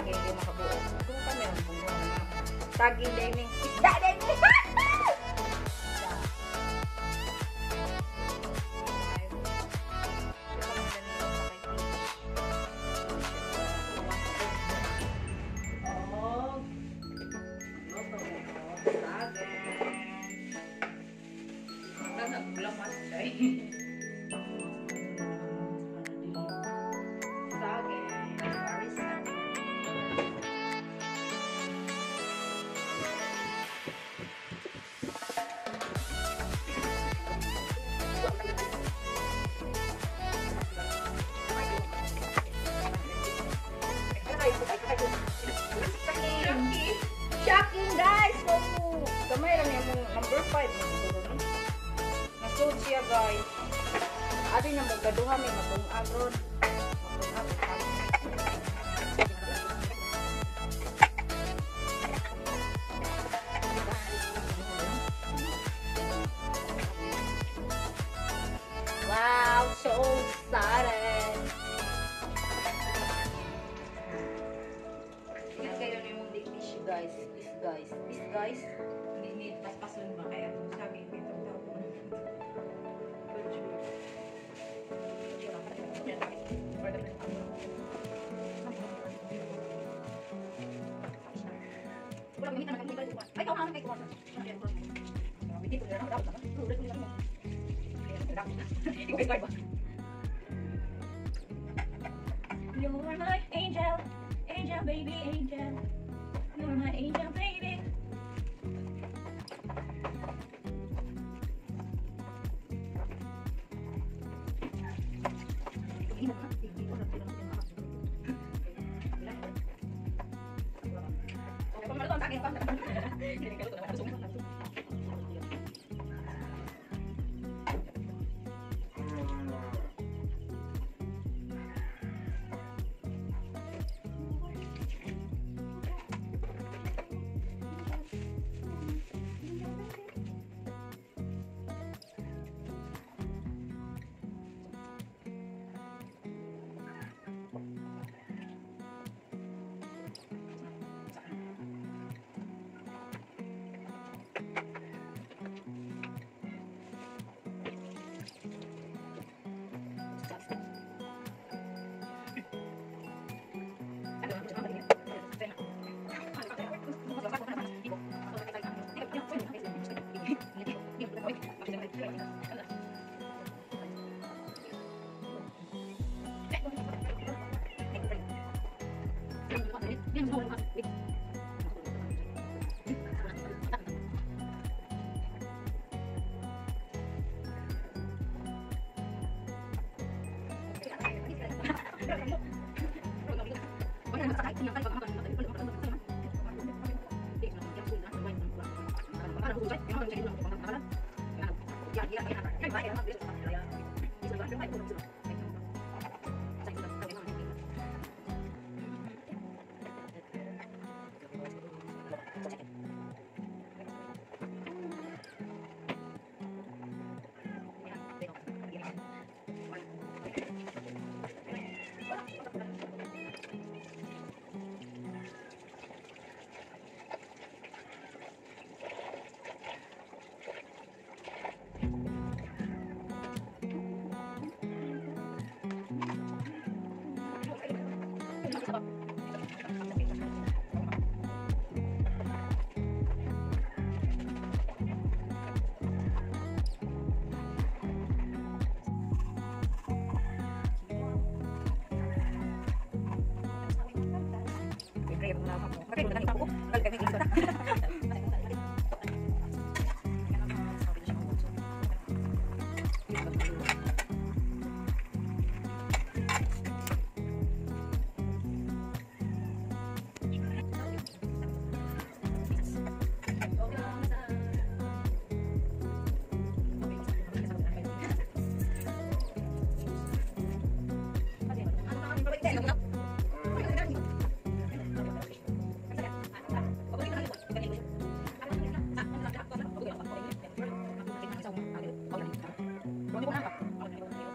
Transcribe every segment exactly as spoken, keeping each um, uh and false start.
lagi hindi makabuo. Kung kami ang bungo na taging dining isda dining. Shocking guys! So, gamay lang yung number five. Nasud siya guys. Abi na magaduha may matungag ron. Wow, so excited! Ingat kayo na yung dish guys. This guys. This guys. Hindi need paspasun ba kaya kung sabi ito daw. Wala minit na kami dito. Ay, kawan kay kuwan. Dito na daw daw. Ulit ulit mo. Ikaw ba? You're my angel, angel baby, angel. You're my angel baby.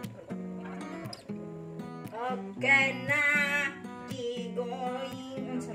Okay na, di going unsa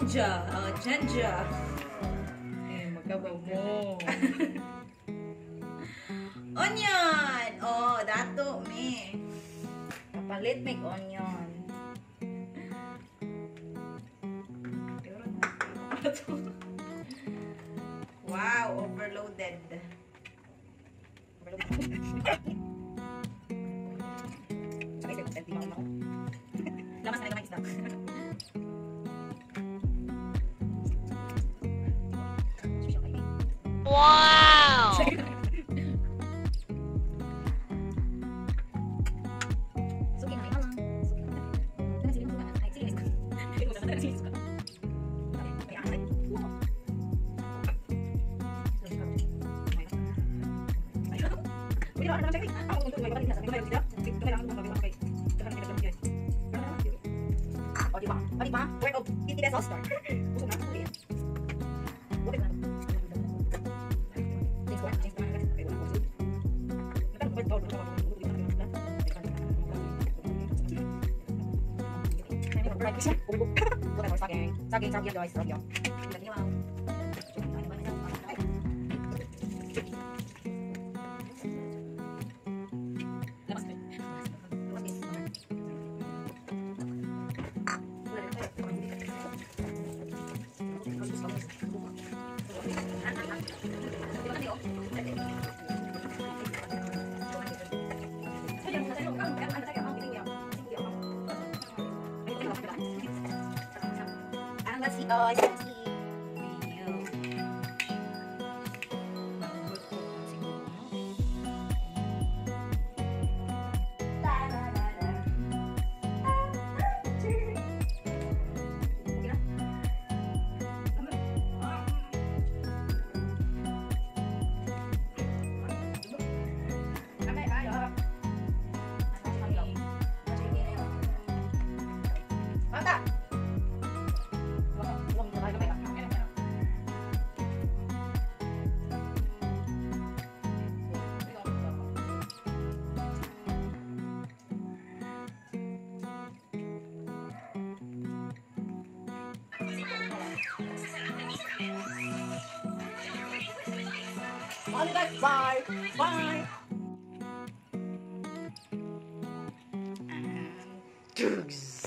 Ginger. Oh, ginger. Eh, magabaw mo. Onion. Oh, dato, me. Kapalit may onion. Wow, overloaded. Lamas na rin isda. Wow! Suki na lang. Suki na lang. Ay, sige. Sige, sige. Sige, sige. O, diba? O, diba? Worth of fifty pesos. Busog na. Okay. Okay na. Change ko. Change ko. Okay, wala ko. Nagtanong ko, ito, ito, ito, saging, saging, saging guys, saging. Kinilaw. Lamas na rin. Let's see, guys. Let's see. Mata. Bye. Bye. Drugs.